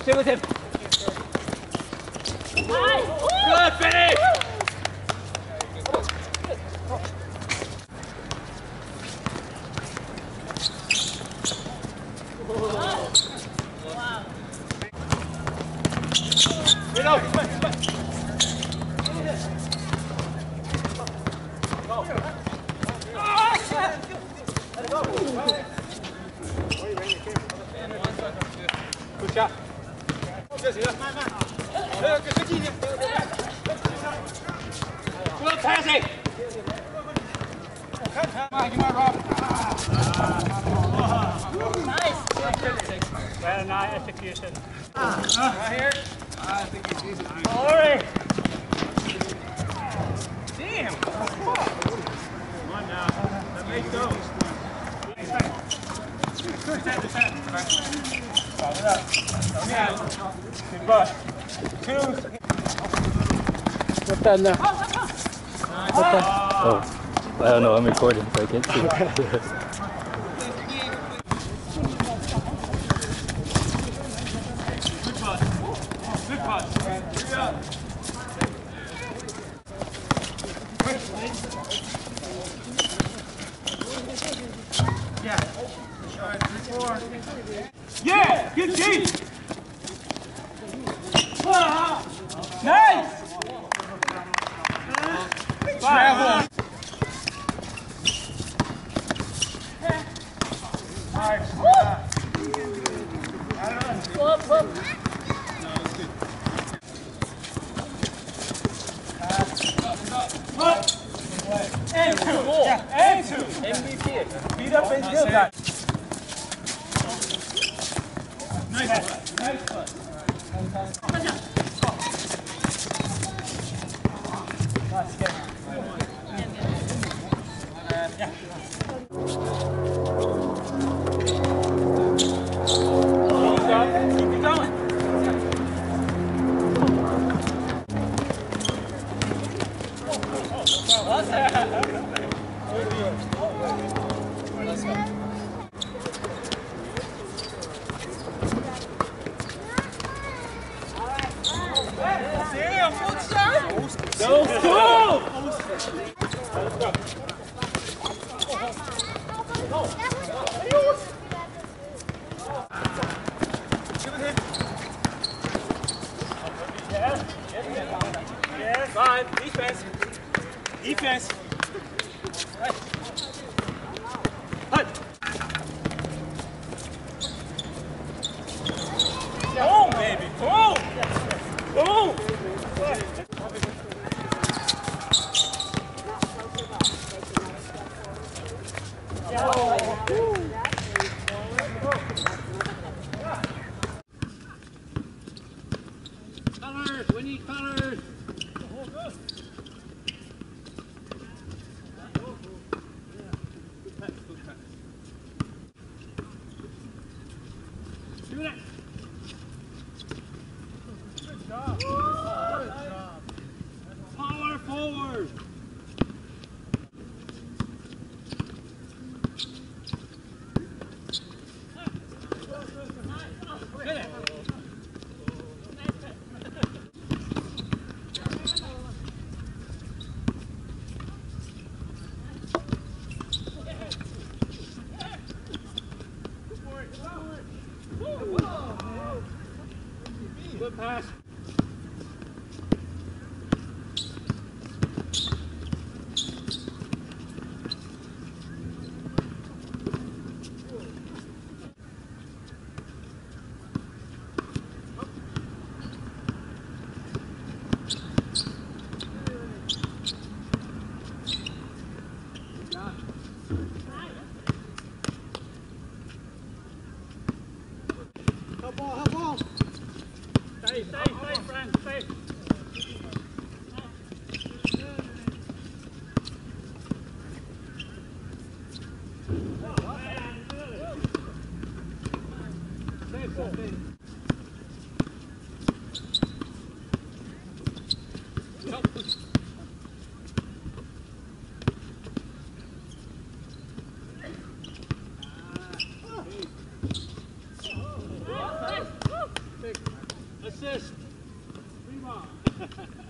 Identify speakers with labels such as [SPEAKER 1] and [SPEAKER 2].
[SPEAKER 1] Stay with him. Good finish. Good shot. 这行了，慢慢，跟近一点，不要踩谁。看他，慢一点吧。Nice. Well, nice execution. Right here. I think he's easy. Sorry. Damn. Come on now. Let's go. Good butt. Two.
[SPEAKER 2] What's that now?
[SPEAKER 3] Oh, I don't know. I'm recording, so I can't see.
[SPEAKER 1] Good pass. Good pass. Yeah. Yeah, good team. Nice. Travel. And two. And two. MVP. Beat up and kill that. Nice. Nice. Five, defense. Defense. Right. Hut. Boom, baby. Boom. Boom. Colors. We need colors. Do that. Good job. Good job. Power forward. Get it. Good pass. Help ball. Stay, friend, stay. Big. assist. Prima.